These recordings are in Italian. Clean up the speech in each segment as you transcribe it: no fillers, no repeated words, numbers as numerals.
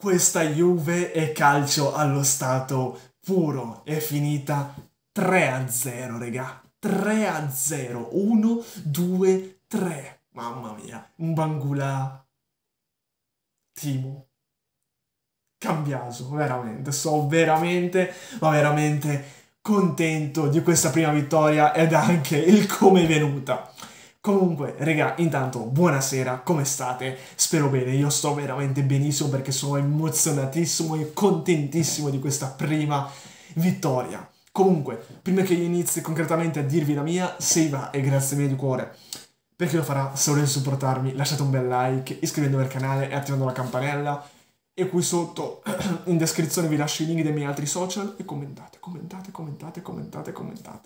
Questa Juve è calcio allo stato puro. È finita 3-0, regà. 3-0. 1, 2, 3. Mamma mia. Un Bangula. Timo. Cambiaso, veramente. Sono veramente, ma veramente contento di questa prima vittoria ed anche il come è venuta. Comunque, regà, intanto, buonasera, come state? Spero bene, io sto veramente benissimo perché sono emozionatissimo e contentissimo di questa prima vittoria. Comunque, prima che io inizi concretamente a dirvi la mia, se va e grazie mille di cuore. Per chi lo farà, se volete supportarmi, lasciate un bel like, iscrivendovi al canale e attivando la campanella. E qui sotto in descrizione vi lascio i link dei miei altri social e commentate, commentate, commentate, commentate, commentate.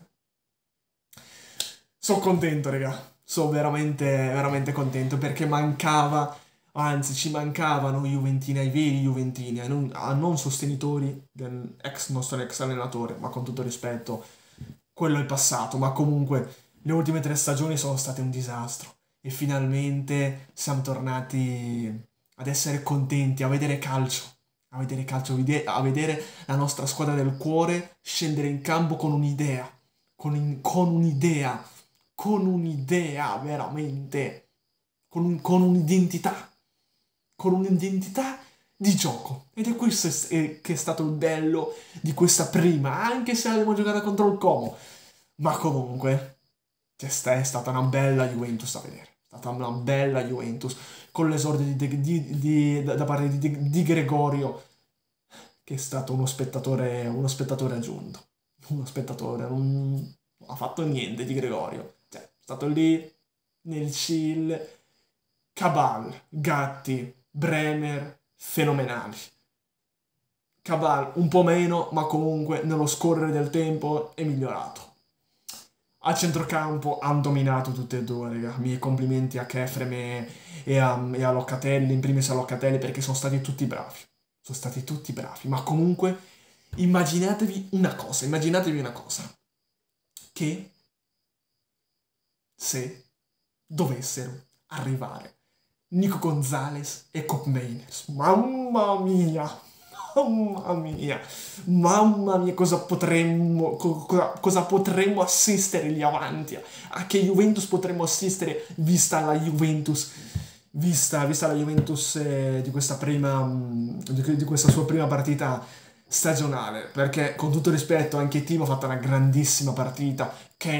Sono contento, raga. Sono veramente, veramente contento perché mancava, anzi ci mancavano Juventini, ai veri Juventini, a non sostenitori del nostro ex allenatore, ma con tutto rispetto, quello è passato, ma comunque le ultime 3 stagioni sono state un disastro e finalmente siamo tornati ad essere contenti, a vedere calcio, a vedere la nostra squadra del cuore scendere in campo con un'idea, con un'idea, con un'idea veramente, con un'identità di gioco. Ed è questo che è stato il bello di questa prima, anche se l'abbiamo giocata contro il Como. Ma comunque, è stata una bella Juventus da vedere. È stata una bella Juventus con l'esordio da parte di Gregorio, che è stato uno spettatore aggiunto. Uno spettatore, non ha fatto niente di Gregorio. Cioè, è stato lì nel chill. Cabal, Gatti, Bremer, fenomenali. Cabal un po' meno, ma comunque nello scorrere del tempo è migliorato. A centrocampo hanno dominato tutte e due, raga. Miei complimenti a Kefrem e a Locatelli, in primis a Locatelli, perché sono stati tutti bravi. Sono stati tutti bravi. Ma comunque, immaginatevi una cosa. Che se dovessero arrivare Nico Gonzalez e Cop Mainers, mamma mia! Mamma mia, mamma mia, cosa potremmo assistere lì avanti? A che Juventus potremmo assistere vista la Juventus di questa di questa sua prima partita stagionale? Perché con tutto rispetto anche Timo ha fatto una grandissima partita,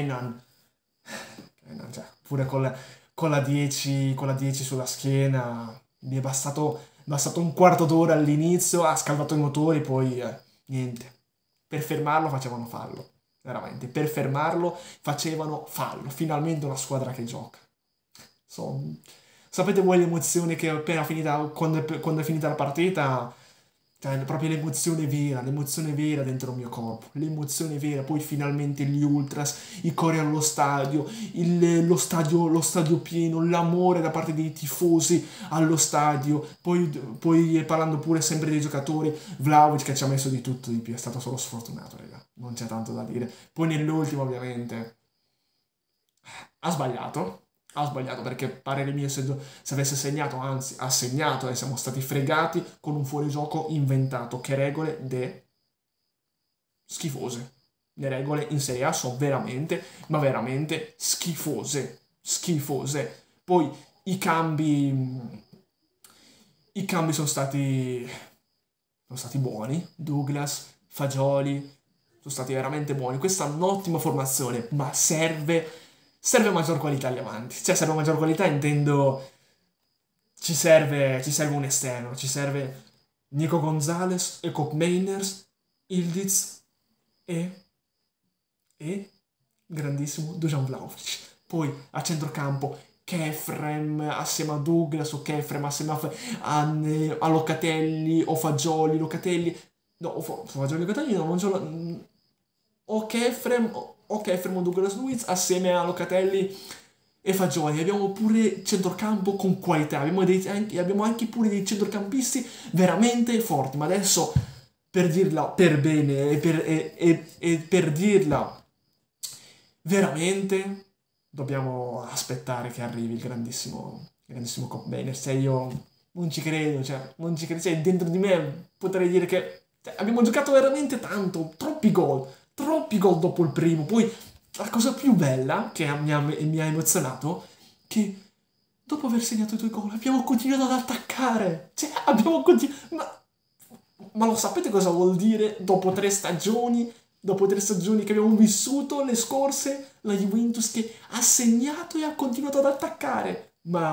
cioè, pure con la 10 sulla schiena, mi è bastato un quarto d'ora all'inizio, ha scaldato i motori, poi niente. Per fermarlo facevano fallo, veramente. Per fermarlo facevano fallo. Finalmente una squadra che gioca. So- Sapete voi l'emozione che appena finita, quando è finita la partita? Cioè, proprio l'emozione vera dentro il mio corpo, l'emozione vera, poi finalmente gli ultras, i cori allo stadio, lo stadio pieno, l'amore da parte dei tifosi allo stadio, poi parlando pure sempre dei giocatori, Vlahovic che ci ha messo di tutto di più, è stato solo sfortunato, raga, non c'è tanto da dire. Poi nell'ultimo ovviamente ha sbagliato perché parere mio se avesse segnato, anzi ha segnato e siamo stati fregati con un fuorigioco inventato. Che regole schifose. Le regole in Serie A sono veramente, ma veramente schifose. Schifose. Poi i cambi, i cambi sono stati buoni. Douglas, Fagioli, sono stati veramente buoni. Questa è un'ottima formazione, ma serve maggior qualità lì avanti. Cioè, serve maggior qualità, intendo, ci serve un esterno, ci serve Nico Gonzalez, Jacob Meiners, Ildiz e, e grandissimo Dusan Vlahovic. Poi a centrocampo Kefrem assieme a Douglas o Kefrem assieme a Locatelli o Fagioli, Locatelli. No, Fagioli Locatelli no, non ce l'ho. O Kefrem o Douglas Luiz assieme a Locatelli e Fagioli. Abbiamo pure centrocampo con qualità, abbiamo anche pure dei centrocampisti veramente forti, ma adesso per dirla per bene e per dirla veramente dobbiamo aspettare che arrivi il grandissimo Cop Banners. Se io non ci credo, cioè, non ci credo, cioè, dentro di me potrei dire che cioè, abbiamo giocato veramente tanto, troppi gol dopo il primo, poi la cosa più bella che mi ha emozionato, che dopo aver segnato i 2 gol abbiamo continuato ad attaccare, cioè, abbiamo continuato, ma lo sapete cosa vuol dire dopo 3 stagioni? Dopo 3 stagioni che abbiamo vissuto, le scorse, la Juventus che ha segnato e ha continuato ad attaccare.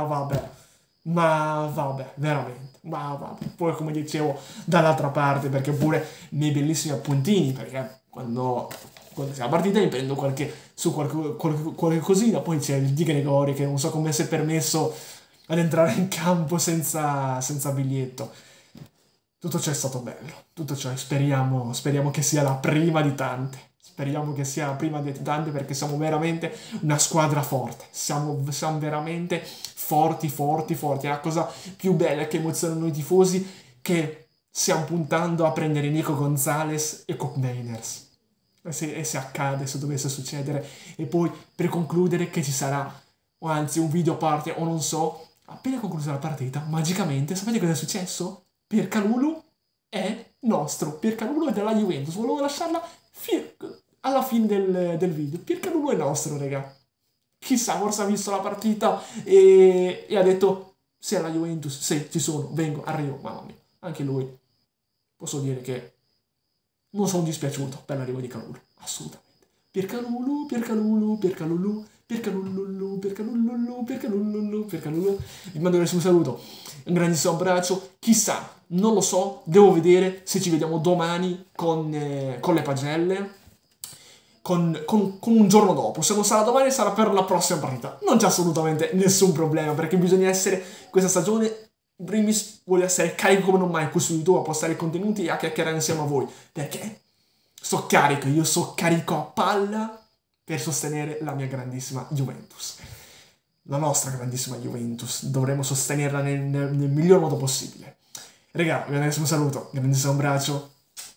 Ma vabbè, veramente, ma vabbè. Poi come dicevo, dall'altra parte, perché pure nei bellissimi appuntini, perché quando c'è la partita mi prendo qualche cosina, poi c'è il Di Gregori che non so come si è permesso ad entrare in campo senza biglietto. Tutto ciò è stato bello, tutto ciò, speriamo che sia la prima di tante. Speriamo che sia la prima di tante perché siamo veramente una squadra forte. Siamo veramente forti, forti, forti. È la cosa più bella che emoziona noi tifosi che stiamo puntando a prendere Nico Gonzalez e Cop Mainers. E se accade, se dovesse succedere. E poi per concludere che ci sarà, o anzi un video a parte, o non so, appena conclusa la partita, magicamente, sapete cosa è successo? Piercalulu è nostro. Piercalulu è della Juventus. Volevo lasciarla alla fine del video. Piercalulu è nostro, raga. Chissà, forse ha visto la partita e ha detto: sei alla Juventus, sì, ci sono, vengo, arrivo. Mamma mia, anche lui. Posso dire che non sono dispiaciuto per l'arrivo di Calulu. Assolutamente. Piercalulu, Piercalulu, Piercalulu, Piercalulu, Piercalulu, Piercalulu, Piercalulu. Vi mando un saluto, un grandissimo abbraccio. Chissà, non lo so, devo vedere se ci vediamo domani con le pagelle. Con un giorno dopo, se non sarà domani sarà per la prossima partita. Non c'è assolutamente nessun problema perché bisogna essere questa stagione in primis vuole essere carico come non mai qui su YouTube a postare contenuti e a chiacchierare insieme a voi perché sto carico, io so carico a palla per sostenere la mia grandissima Juventus, la nostra grandissima Juventus. Dovremo sostenerla nel miglior modo possibile. Regà, grandissimo saluto, grandissimo abbraccio,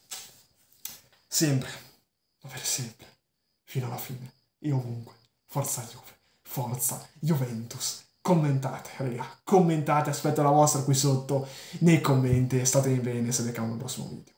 sempre, per sempre, fino alla fine, e ovunque. Forza Juve, forza Juventus. Commentate, raga, commentate, aspetto la vostra qui sotto nei commenti e statemi bene, se becchiamo il prossimo video.